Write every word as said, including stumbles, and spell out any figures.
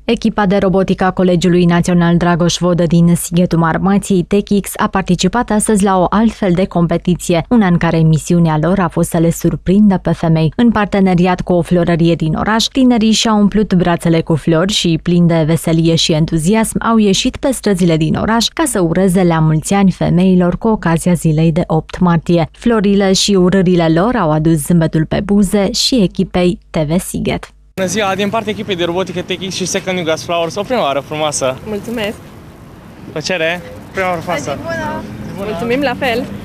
Echipa de robotică a Colegiului Național Dragoș Vodă din Sighetul Marmației, TechX, a participat astăzi la o altfel de competiție, una în care misiunea lor a fost să le surprindă pe femei. În parteneriat cu o florărie din oraș, tinerii și-au umplut brațele cu flori și, plini de veselie și entuziasm, au ieșit pe străzile din oraș ca să ureze la mulți ani femeilor cu ocazia zilei de opt martie. Florile și urările lor au adus zâmbetul pe buze și echipei T V Sighet. Bună ziua! Din partea echipei de robotică TechX și Second New Gas Flowers, o primăvară frumoasă! Mulțumesc! Plăcere! Primăvară frumoasă! Mulțumim la fel!